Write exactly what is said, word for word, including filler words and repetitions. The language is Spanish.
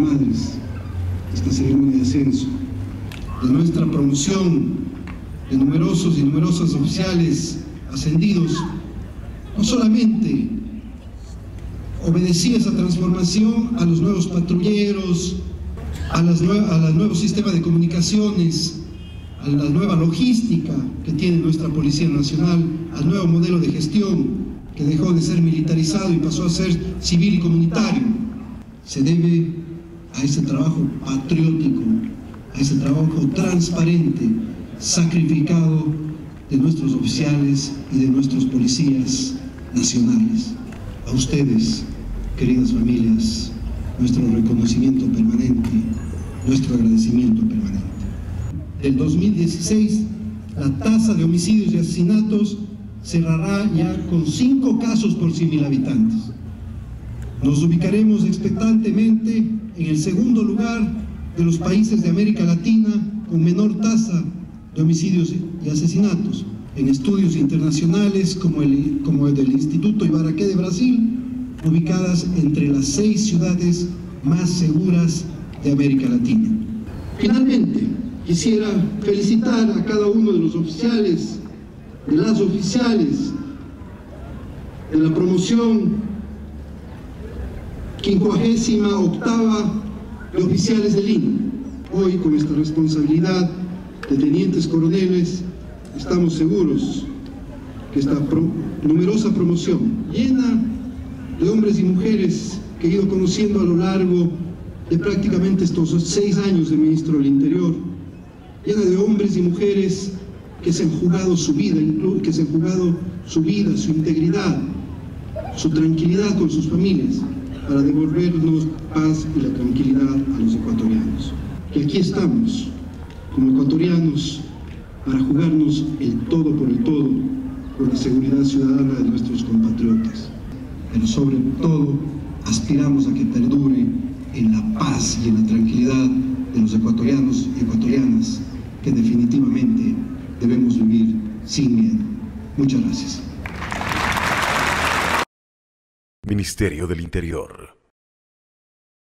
madres, esta ceremonia de ascenso, de nuestra promoción de numerosos y numerosas oficiales ascendidos, no solamente obedecía esa transformación a los nuevos patrulleros, a las nuevas, a los nuevos sistemas de comunicaciones, a la nueva logística que tiene nuestra Policía Nacional, al nuevo modelo de gestión que dejó de ser militarizado y pasó a ser civil y comunitario. Se debe a ese trabajo patriótico, a ese trabajo transparente, sacrificado de nuestros oficiales y de nuestros policías nacionales. A ustedes, queridas familias, nuestro reconocimiento permanente, nuestro agradecimiento permanente. Del dos mil dieciséis, la tasa de homicidios y asesinatos cerrará ya con cinco casos por cien mil habitantes. Nos ubicaremos expectantemente en el segundo lugar de los países de América Latina con menor tasa de homicidios y asesinatos. En estudios internacionales como el, como el del Instituto Ibarraqué de Brasil, ubicadas entre las seis ciudades más seguras de América Latina. Finalmente, quisiera felicitar a cada uno de los oficiales, de las oficiales, de la promoción quincuagésima octava de oficiales de línea. Hoy, con esta responsabilidad de tenientes coroneles, estamos seguros que esta pro numerosa promoción, llena de hombres y mujeres que he ido conociendo a lo largo de prácticamente estos seis años de ministro del Interior, llena de hombres y mujeres que se han jugado su vida, que se han jugado su vida, su integridad, su tranquilidad con sus familias, para devolvernos paz y la tranquilidad a los ecuatorianos. Que aquí estamos, como ecuatorianos, para jugarnos el todo por el todo, por la seguridad ciudadana de nuestros compatriotas. Pero sobre todo, aspiramos a que perdure en la paz y en la tranquilidad de los ecuatorianos y ecuatorianas, que definitivamente debemos vivir sin miedo. Muchas gracias. Ministerio del Interior.